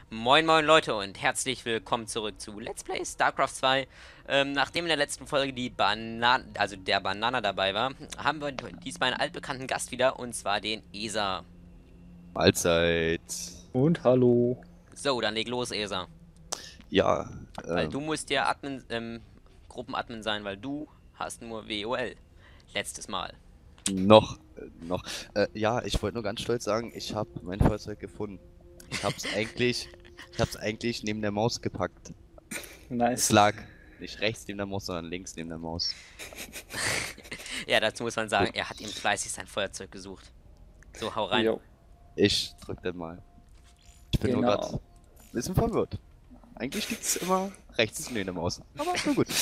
Moin moin Leute und herzlich willkommen zurück zu Let's Play StarCraft 2. Nachdem in der letzten Folge der Banana dabei war, haben wir diesmal einen altbekannten Gast wieder und zwar den ESA. Mahlzeit. Und hallo. So, dann leg los, ESA. Ja, Weil du musst ja Gruppenadmin sein, weil du hast nur WOL. Letztes Mal. noch. Ja, ich wollte nur ganz stolz sagen, ich habe mein Fahrzeug gefunden. Ich hab's eigentlich neben der Maus gepackt. Es Nice. lag nicht rechts neben der Maus, sondern links neben der Maus. Ja, dazu muss man sagen, er hat ihm fleißig sein Feuerzeug gesucht. So, hau rein. Jo, Ich drück den mal. Ich bin nur genau. gerade ein bisschen verwirrt. Eigentlich liegt's immer rechts neben der Maus. Aber nur gut.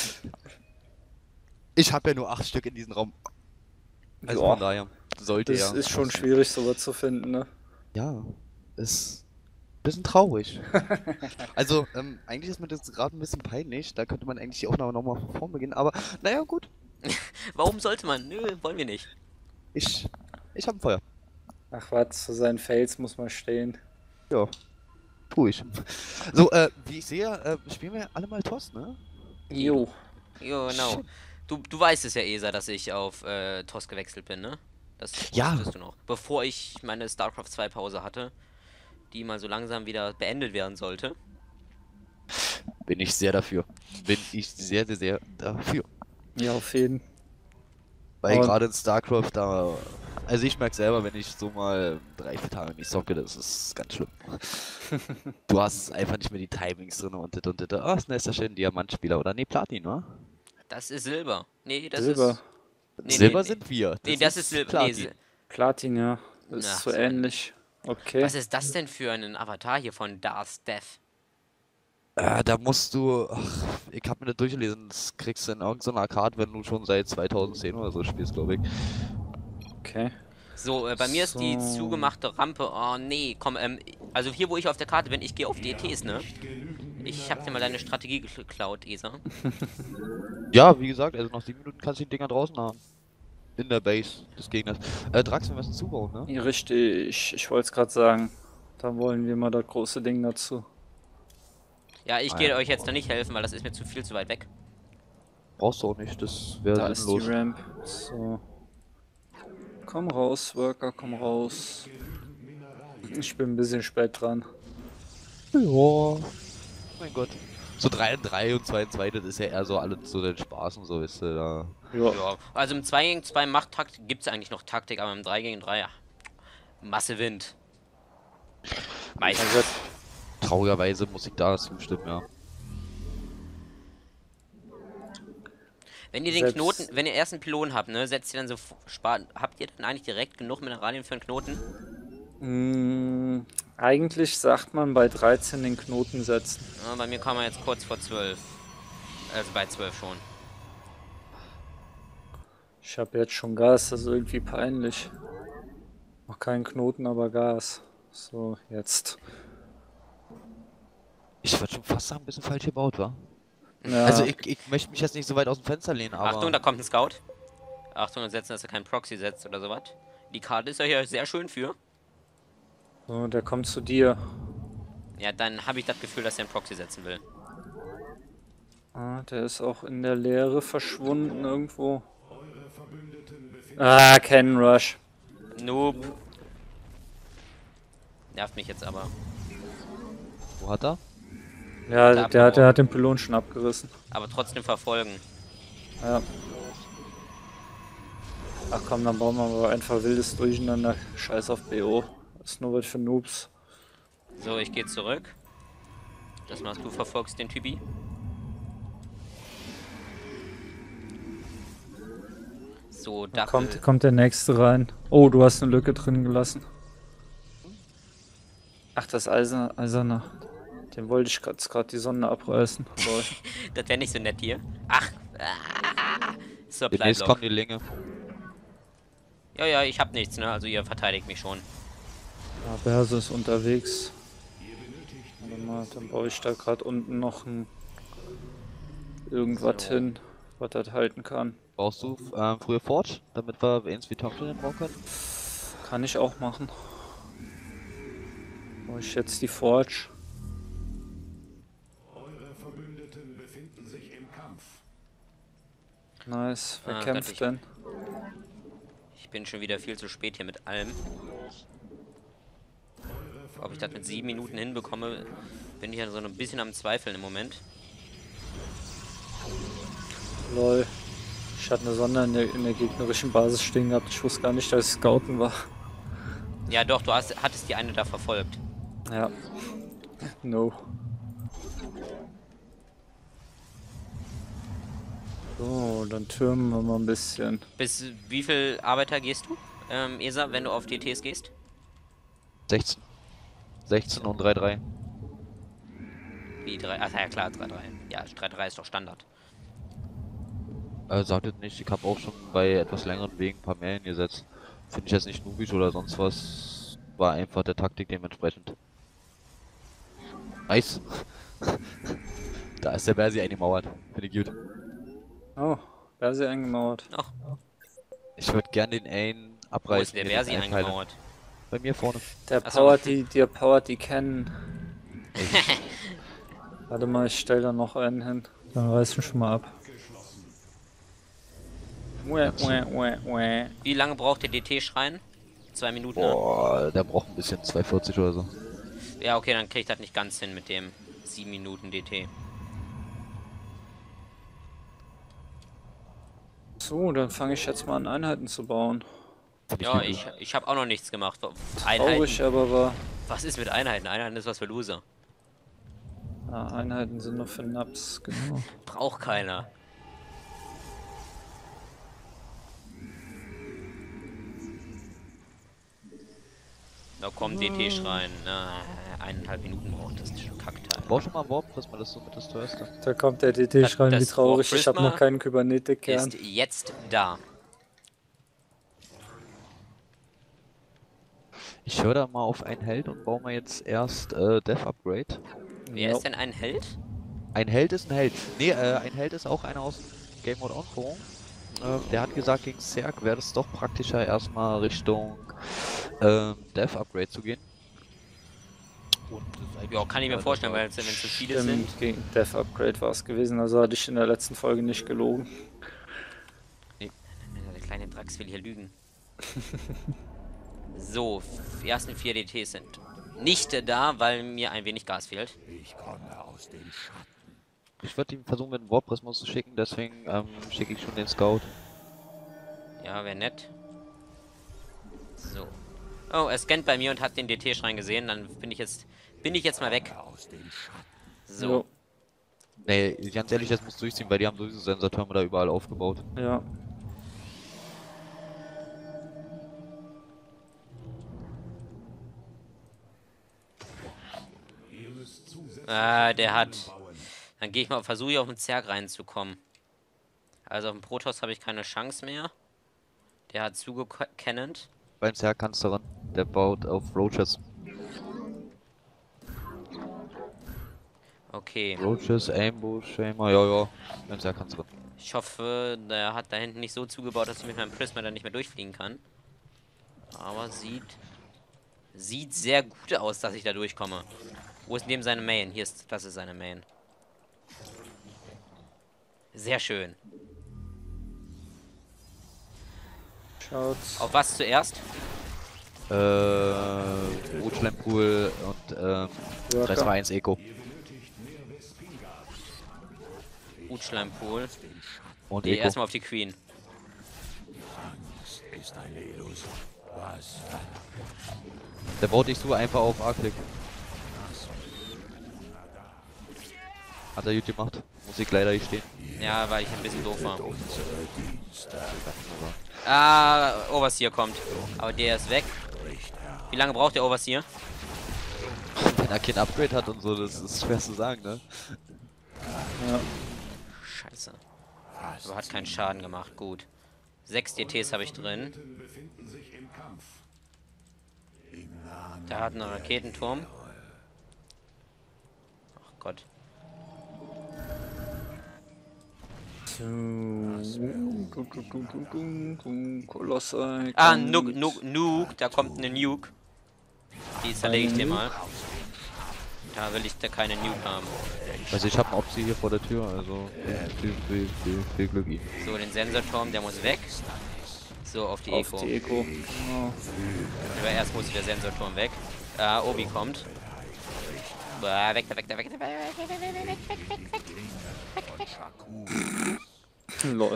Ich habe ja nur 8 Stück in diesem Raum. Also Ja, von daher sollte das er. ist schon passen. schwierig, sowas zu finden, ne? Ja, ist ein bisschen traurig. Also, eigentlich ist mir das gerade ein bisschen peinlich. Da könnte man eigentlich die Aufnahme nochmal von vorn beginnen. Aber, naja, gut. Warum sollte man? Nö, wollen wir nicht. Ich, ich habe ein Feuer. Ach was, zu seinen Fails muss man stehen. Ja, tu ich. So, wie ich sehe, spielen wir alle mal TOS, ne? Jo, Jo, genau. Shit. Du weißt es ja, ESA, dass ich auf TOS gewechselt bin, ne? Das Ja. wusstest du noch. Bevor ich meine StarCraft 2 Pause hatte, die mal so langsam wieder beendet werden sollte. Bin ich sehr dafür. Bin ich sehr, sehr, sehr dafür. ja, auf jeden. Weil Und- gerade in StarCraft da. Also ich merke selber, wenn ich so mal 3, 4 Tage nicht zocke, das ist ganz schlimm. Du hast einfach nicht mehr die Timings drin und dit und dit. Ah, ist ja schön Diamantspieler oder nee, Platin, wa? Das ist Silber. Nee, das Silber. ist. Nee, Silber nee. sind wir. Nee, das ist Silber. Nee, Platin. Platin, ja. Das Ach, ist so so ein- ähnlich. Okay. Was ist das denn für ein Avatar hier von Darth Death? Da musst du. Ach, ich hab mir das durchgelesen. Das kriegst du in irgendeiner Arcade, wenn du schon seit 2010 oder so spielst, glaube ich. Okay. So, bei mir ist die So. zugemachte Rampe. Oh nee, komm, also hier, wo ich auf der Karte bin, ich gehe auf DTs, ne? Ich hab dir mal deine Strategie geklaut, ESA. Ja, wie gesagt, also nach 7 Minuten kannst du die Dinger draußen haben. In der Base des Gegners. Drax, wir müssen zubauen, ne? Ja, richtig. Ich wollte es gerade sagen. Da wollen wir mal das große Ding dazu. Ja, ich Ah, gehe ja. euch jetzt da nicht helfen, weil das ist mir viel zu weit weg. Brauchst du auch nicht, das Da wäre ist die sinnlos. Ramp. So. Komm raus, Worker, komm raus. Ich bin ein bisschen spät dran. Ja. Mein Gott. So 3 und 3 und 2 und 2, das ist ja eher so alles so den Spaß und so, weißt du, da. Ja. Ja, also im 2 gegen 2 Machttaktik gibt es eigentlich noch Taktik, aber im 3 gegen 3, ja. Masse Wind. Meistens. Also, Traurigerweise muss ich da zustimmen, ja. Wenn ihr den Selbst- Knoten, wenn ihr erst einen Pylon habt, ne, setzt ihr dann so sparen. Habt ihr dann eigentlich direkt genug Mineralien für einen Knoten? Eigentlich sagt man bei 13 den Knoten setzen. Ja, bei mir kam er jetzt kurz vor 12. Also bei 12 schon. Ich habe jetzt schon Gas, das ist irgendwie peinlich. Noch keinen Knoten, aber Gas. So, jetzt. Ich würde schon fast sagen, ein bisschen falsch gebaut, wa? Ja, Also ich möchte mich jetzt nicht so weit aus dem Fenster lehnen, aber. Achtung, da kommt ein Scout. Achtung, setzen, dass er keinen Proxy setzt oder sowas. Die Karte ist ja hier sehr schön für. so, der kommt zu dir. Ja, dann habe ich das Gefühl, dass er einen Proxy setzen will. Ah, der ist auch in der Leere verschwunden irgendwo. Ah, Cannon Rush. Noob. Nervt mich jetzt aber. Wo hat er? Ja, der hat den Pylon schon abgerissen. Aber trotzdem verfolgen. Ja. Ach komm, dann bauen wir aber einfach wildes Durcheinander. Scheiß auf BO. Das ist nur was für Noobs. So, ich gehe zurück. Das machst du, verfolgst den Typi. So, Da Dachel. kommt der nächste rein. Oh, du hast eine Lücke drin gelassen. Ach, das Eiserne. Den wollte ich gerade die Sonne abreißen. Lol. Das wäre nicht so nett hier. Ach. So, Demnächst Bleiblock. kommt die Länge. Ja, ja, ich hab nichts, ne? Also ihr verteidigt mich schon. Ja, Berse ist unterwegs. Warte mal, dann baue ich da gerade unten noch ein irgendwas So. hin, was das halten kann. Brauchst du früher Forge, damit wir eins wie Tomten bauen können? Kann ich auch machen. Baue ich jetzt die Forge. Nice. Wer Ah, kämpft Gott, denn? Ich bin schon wieder viel zu spät hier mit allem. Ob ich das mit 7 Minuten hinbekomme, bin ich ja so ein bisschen am Zweifeln im Moment. Lol. Ich hatte eine Sonde in der gegnerischen Basis stehen gehabt. Ich wusste gar nicht, dass ich Scouten war. Ja doch, du hattest die eine da verfolgt. Ja. No. So, dann türmen wir mal ein bisschen. Bis wie viel Arbeiter gehst du, ESA, wenn du auf DTs gehst? 16. 16 und 3-3. Wie 3? Ach ja klar, 3-3. Ja, 3-3 ist doch Standard. Sagtet nicht, ich habe auch schon bei etwas längeren Wegen ein paar mehr hingesetzt. Finde ich jetzt nicht noobisch oder sonst was. War einfach der Taktik dementsprechend. Nice. Da ist der Bersi eingemauert. Finde ich gut. Oh, da ist sie eingemauert. Ach, Ich würde gern den einen wo abreißen. ist der mir Versi den einpeilen. eingemauert? Bei mir vorne. Der Ach so. powert die kennen. Warte mal, ich stelle da noch einen hin. Dann reißen wir schon mal ab. Wie lange braucht der DT-Schrein? 2 Minuten, ne? Boah, der braucht ein bisschen 2,40 oder so. Ja, okay, dann krieg ich das nicht ganz hin mit dem 7 Minuten DT. So, dann fange ich jetzt mal an, Einheiten zu bauen. Ja, ich habe auch noch nichts gemacht. Traurig, aber war. Was ist mit Einheiten? Einheiten ist was für Loser. Ja, Einheiten sind nur für Naps, genau. Braucht keiner. Da kommt DT-Schrein. Na, 1,5 Minuten braucht das Kackteil. Bau schon mal ein Warp-Prisma, das ist so mit das teuerste. Da kommt der DT-Schrein, wie Das traurig. Ich habe Prisma noch keinen Kybernetik-Kern. Ist jetzt da. Ich höre da mal auf einen Held und baue mal jetzt erst Death Upgrade. Wer ist denn ein Held? Ein Held ist ein Held. Nee, ein Held ist auch einer aus Game Mode Onco. Der hat gesagt, gegen Zerg wäre es doch praktischer, erstmal Richtung Death Upgrade zu gehen. Und das ist eigentlich Ja, kann ich mir vorstellen, weil wenn es zu viele sind. Stimmt, gegen Death Upgrade war es gewesen, also hatte ich in der letzten Folge nicht gelogen. Der kleine Drax will hier lügen. So, die ersten 4 DTs sind nicht da, weil mir ein wenig Gas fehlt. Ich würde ihn versuchen, mit dem Warp-Prisma zu schicken, deswegen schicke ich schon den Scout. Ja, wäre nett. So. Oh, er scannt bei mir und hat den DT-Schrein gesehen, dann bin ich jetzt mal weg. So. Jo, Nee, ganz ehrlich, das muss durchziehen, weil die haben sowieso Sensortürme da überall aufgebaut. ja. Der hat. Dann gehe ich mal, versuche ich auf den Zerg reinzukommen. Also auf dem Protoss habe ich keine Chance mehr. Der hat zugekennend. Beim Zerg kannst du ran. Der baut auf Roaches. Okay. Roaches, Ambush, Shamer, ja. Beim Zerg kannst du ran. Ich hoffe, der hat da hinten nicht so zugebaut, dass ich mit meinem Prisma dann nicht mehr durchfliegen kann. Aber sieht sehr gut aus, dass ich da durchkomme. Wo ist neben seine Main? Hier ist, das ist seine Main. Sehr schön. Schaut's. Auf was zuerst? Rotschleimpool und 321 Eco. Utschleimpool. Und Nee, Eco. erstmal auf die Queen. Der baut dich so einfach auf A-Klick. Hat er gut gemacht. Muss ich leider nicht stehen. Ja, weil ich ein bisschen doof war. Ah, Overseer kommt. Aber der ist weg. Wie lange braucht der Overseer? Wenn er kein Upgrade hat und so, das ist schwer zu sagen, ne? Ja. Scheiße. Aber hat keinen Schaden gemacht. Gut. 6 DTs habe ich drin. Der hat einen Raketenturm. Ach Gott. Kolossal. Ah, Nuke. Da kommt eine Nuke. Die zerlege ich dir mal. Da will ich da keine Nuke haben. Also ich habe einen Opsi hier vor der Tür, also viel Glück ihm. So, den Sensorturm, der muss weg. So, auf die Auf Eco. die Eco. Genau. Aber erst muss der Sensorturm weg. Obi kommt. Weg, weg, weg, weg, weg, weg, weg, weg, weg, weg. Lol.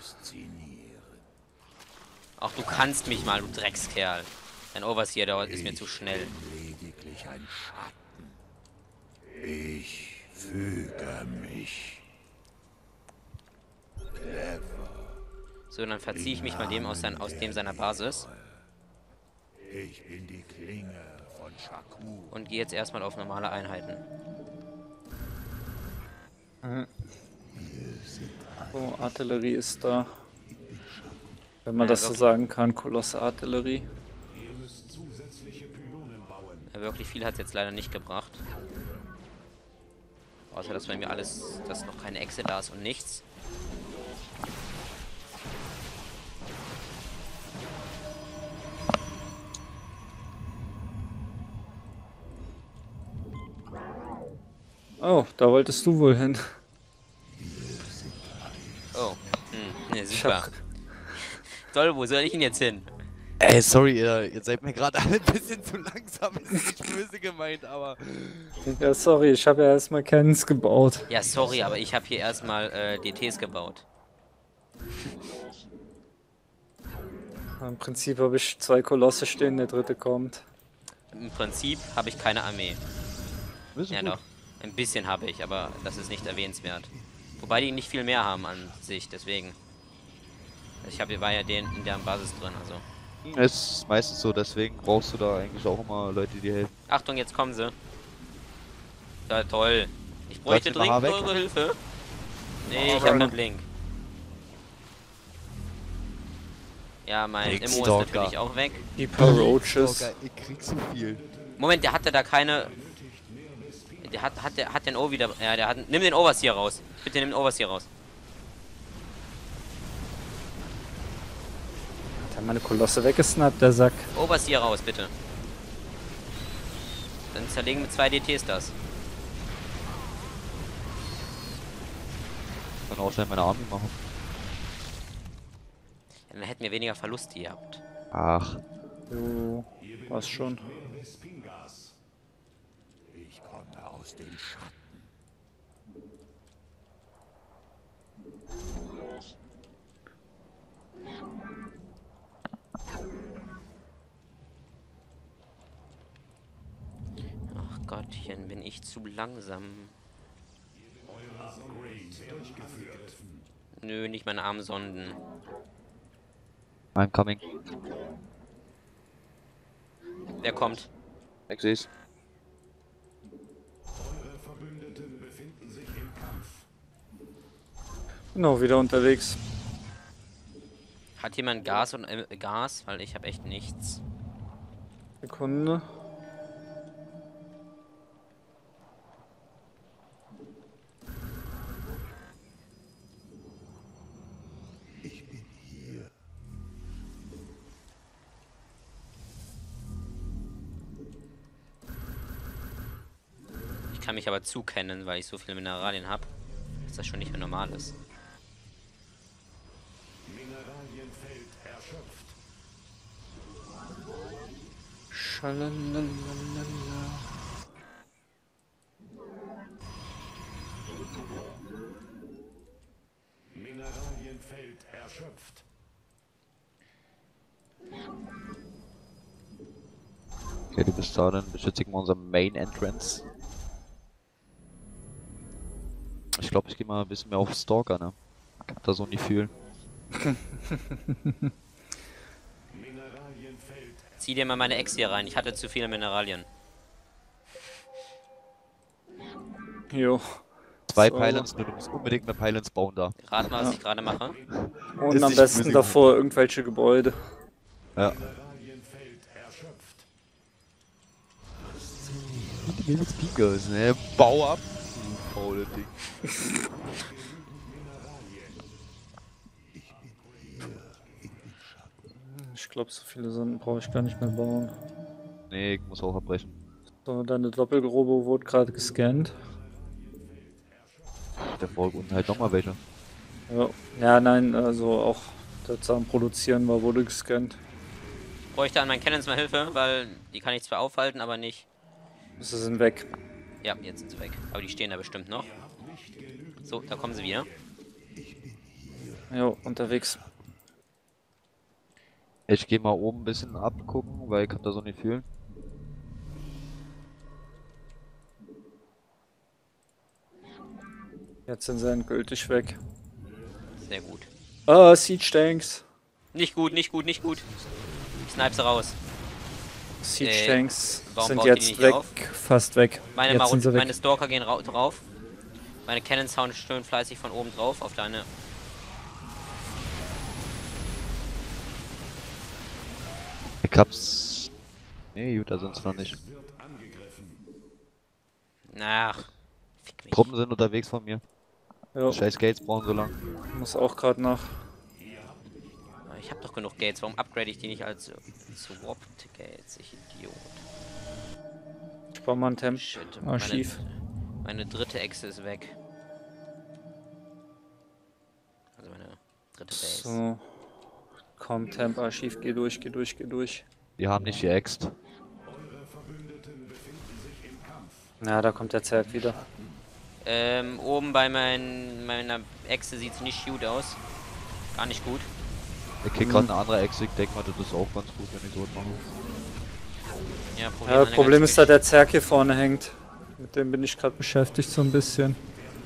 Auch du kannst mich mal, du Dreckskerl. Dein Overseer dort ist mir zu schnell. Lediglich ein Schatten. Ich füge mich. So, dann verziehe ich mich mal dem aus dem seiner Basis. Ich bin die Klinge von Shakur. Und gehe jetzt erstmal auf normale Einheiten. Oh, Artillerie ist da. Wenn man Ja, das so wirklich. sagen kann, Kolosse Artillerie. Ja, wirklich viel hat es jetzt leider nicht gebracht. Außer, dass bei mir alles, dass noch keine Echse da ist und nichts. Oh, da wolltest du wohl hin. Oh, ne, super. Toll, wo soll ich denn jetzt hin? Ey, sorry, ihr seid mir gerade alle ein bisschen zu langsam. Ist nicht böse gemeint, aber... Ja, sorry, ich habe ja erstmal Cannons gebaut. Ja, sorry, aber ich habe hier erstmal DTs gebaut. Im Prinzip habe ich 2 Kolosse stehen, der dritte kommt. Im Prinzip habe ich keine Armee. Ist Ja, gut. doch. Ein bisschen habe ich, aber das ist nicht erwähnenswert. Wobei die nicht viel mehr haben an sich, deswegen. War ja in deren Basis drin, also. Es ist meistens so, deswegen brauchst du da eigentlich auch immer Leute, die dir helfen. Achtung, jetzt kommen sie. Ja, toll. Ich bräuchte Bleibst du mal dringend weg? eure Hilfe. Nee, ich habe einen Blink. Ja, mein Blink Immo ist Stalker. natürlich auch weg. Die paar Roaches. ich krieg so viel. Moment, der hatte da keine... Der hat den O wieder... Ja, der hat... Nimm den Overseer raus. Bitte nimm den Overseer raus. Hat er meine Kolosse weggesnappt, der Sack. Overseer raus, bitte. Dann zerlegen mit 2 DTs das. Ich kann auch schnell meine Army machen. Ja, dann hätten wir weniger Verluste gehabt. Ach, Jo, was schon. Ich komme aus den Schatten. Ach Gottchen, bin ich zu langsam. Nö, nicht meine armen Sonden. I'm coming. Wer kommt? Ich seh's. Genau, wieder unterwegs. Hat jemand Gas und Gas? Weil ich habe echt nichts. Sekunde. Ich kann mich aber zukennen, weil ich so viele Mineralien habe, dass das schon nicht mehr normal ist. Mineralienfeld erschöpft. Schalalalala. Mineralienfeld erschöpft. Okay, du bist da, dann beschützigen wir unser Main Entrance. Ich glaube, ich gehe mal ein bisschen mehr auf Stalker, ne? Ich hab da so ein Gefühl. Mineralienfeld. Zieh dir mal meine Ex hier rein. Ich hatte zu viele Mineralien. Jo. 2 So. Pylons, du musst unbedingt eine Pylons bauen da. Rat mal, was ich gerade mache. Und Ist am nicht besten böse davor irgendwelche Gebäude. Ja. Mineralienfeld erschöpft. Little Speakers, ne? Bau ab, du faule Ding. Ich glaube, so viele Sonden brauche ich gar nicht mehr bauen. Nee, ich muss auch abbrechen. So, deine Doppelgrobe wurde gerade gescannt. Der folgt unten halt nochmal welche. Ja, ja, nein, also auch das am Produzieren war, wurde gescannt. Bräuchte an meinen Cannons mal Hilfe, weil die kann ich zwar aufhalten, aber nicht. Sie sind weg. Ja, jetzt sind sie weg. Aber die stehen da bestimmt noch. So, da kommen sie wieder. Jo, unterwegs. Ich gehe mal oben ein bisschen abgucken, weil ich kann da so nicht fühlen. Jetzt sind sie endgültig weg. Sehr gut. Ah, Siege Tanks. Nicht gut, nicht gut, nicht gut. Ich snipe sie raus. Siege Tanks warum sind baut ihr die jetzt nicht weg. auf? Fast weg. Meine, Jetzt sind sie weg. meine Stalker gehen drauf. Meine Cannons hauen schön fleißig von oben drauf auf deine. Ich hab's. Nee, gut, da sind's noch nicht. Ach, fick mich. Truppen sind unterwegs von mir. Jo, Scheiß Gates brauchen so lang. muss auch gerade nach. Ich habe doch genug Gates. Warum upgrade ich die nicht als Swapped Gates? Ich Idiot. Ich baue mal ein Temp. Shit. Archiv. Meine dritte Echse ist weg. Also meine dritte Base. So. Komm, Temp, Archiv, geh durch, geh durch, geh durch. Die haben nicht geäxt. Na, da kommt der Zerg wieder. Oben bei meiner Echse sieht es nicht gut aus. Gar nicht gut. Ich krieg gerade eine andere Ex, ich denke mal, das ist auch ganz gut, wenn ich so was mache. Ja, Problem, Ja, an der Problem ganzen ist, dass der Zerg hier vorne hängt. Mit dem bin ich gerade beschäftigt so ein bisschen.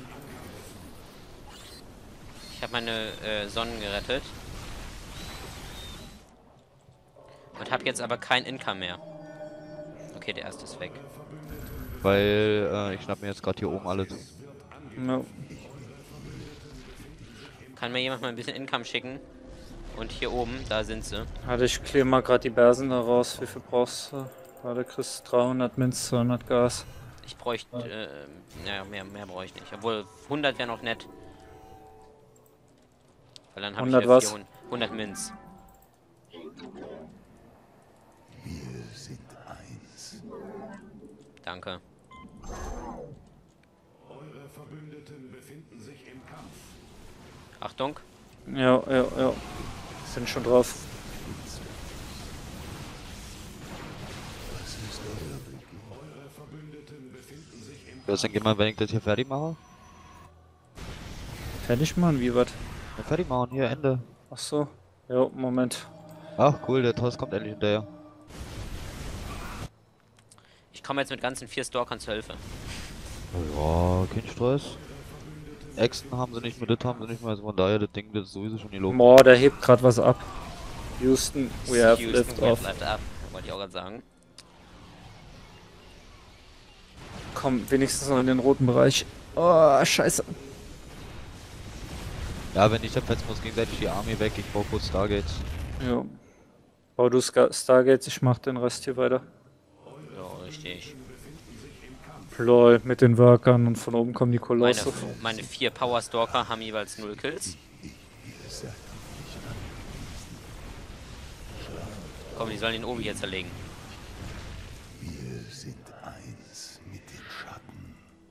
Ich habe meine Sonnen gerettet. Und habe jetzt aber kein Income mehr. Okay, der erste ist weg. Weil ich schnapp mir jetzt gerade hier oben alles. Ja. Kann mir jemand mal ein bisschen Income schicken? Und hier oben, da sind sie. Warte, ich clear mal gerade die Bersen da raus. Wie viel brauchst du? Warte, kriegst 300 Minz, 200 Gas. Ich bräuchte, naja, mehr brauche ich nicht. Obwohl, 100 wäre noch nett. Weil dann habe ich 100 wieder was? 400, 100 Minz. Danke. Achtung. Ja, ja, ja. Sind schon drauf. Deswegen geh mal, wenn ich das hier fertig mache. Fertig machen, wie was? Ja, fertig machen, hier, Ende. Ach so. Jo, Moment. Ach cool, der Toss kommt endlich hinterher. Ich komme jetzt mit ganzen 4 Stalkern zur Hilfe. Ja, kein Stress. Echsen haben sie nicht mehr, das haben sie nicht mehr, also von daher, das Ding, das ist sowieso schon gelogen. Boah, der hebt gerade was ab. Houston, we have Houston, lift we have off. lift up. Wollte ich auch gerade sagen. Komm, wenigstens noch in den roten Bereich. Oh, scheiße. Ja, wenn nicht, dann fetzen wir uns gegenseitig die Armee weg, ich baue kurz Stargates. Ja. Bau du Stargates, ich mach den Rest hier weiter. Ja, richtig. Lol, mit den Workern und von oben kommen die Meine, Kolosse. meine 4 Power Stalker haben jeweils 0 Kills. Komm, die sollen den Obi jetzt zerlegen. Wir sind eins mit den Schatten.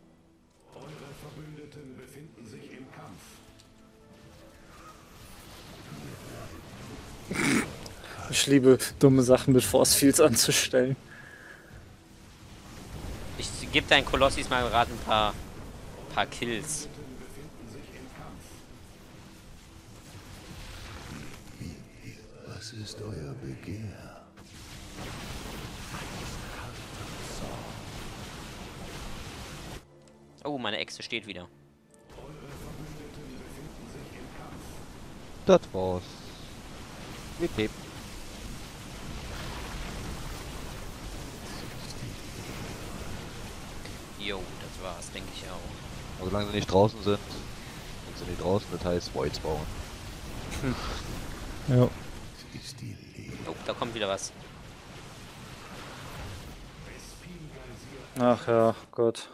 Ich liebe dumme Sachen mit Force Fields anzustellen. Ich gebe deinen Kolossis mal gerade ein paar Kills. Was ist euer Begehr? Oh, meine Echse steht wieder. Das war's. Wir geben. Jo, das war's, denke ich auch. Aber solange sie nicht draußen sind sie nicht draußen, das heißt Voids bauen. Ja. Ist die Lehre. Oh, da kommt wieder was. Ach ja, Gott.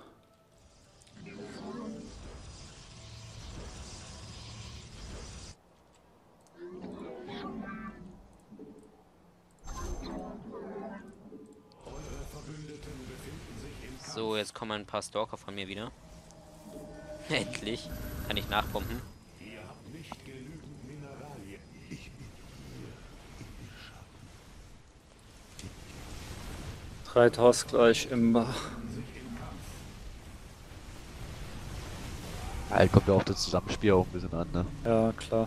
So, jetzt kommen ein paar Stalker von mir wieder. Endlich. Kann ich nachpumpen. 3 Tors gleich im Bach. Halt kommt ja auch das Zusammenspiel auch ein bisschen an, ne? Ja, klar.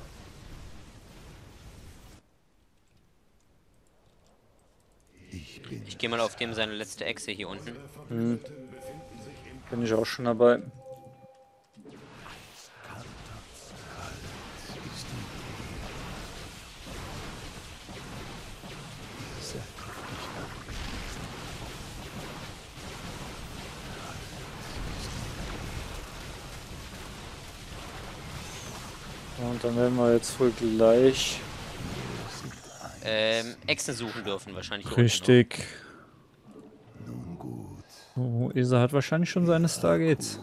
Ich gehe mal auf dem seine letzte Echse hier unten. Bin ich auch schon dabei. Und dann werden wir jetzt wohl gleich. Echsen suchen dürfen wahrscheinlich. hier Richtig. Oh, Isa hat wahrscheinlich schon seine Stargates.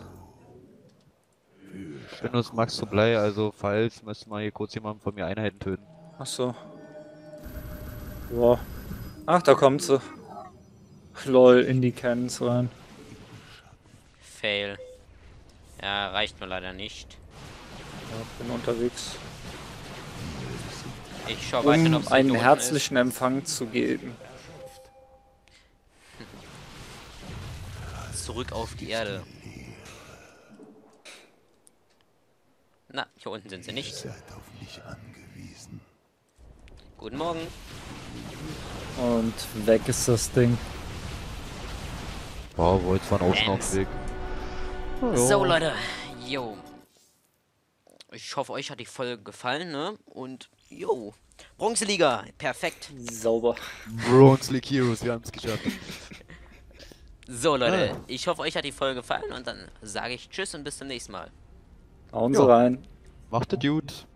Ich bin uns Max Supply, also falls müssen wir hier kurz jemanden von mir Einheiten töten. Ach so. Ja. Ach, da kommt sie. Lol, in die Cannons rein. unten. Fail. Ja, reicht nur leider nicht. Ja, bin unterwegs. Ich schau weiter, ob Um sie einen hier unten herzlichen Empfang zu geben. ist. Zurück auf die Erde. Na, hier unten sind sie nicht. Guten Morgen. Und weg ist das Ding. Boah, wollt von außen auf den Weg. So, Leute. Jo. Ich hoffe, euch hat die Folge gefallen, ne? Und, jo. Bronzeliga. Perfekt. Sauber. Bronze League Heroes, wir haben es geschafft. So, Leute. Ich hoffe, euch hat die Folge gefallen. Und dann sage ich Tschüss und bis zum nächsten Mal. Hauen Sie Jo. rein. Macht der Dude.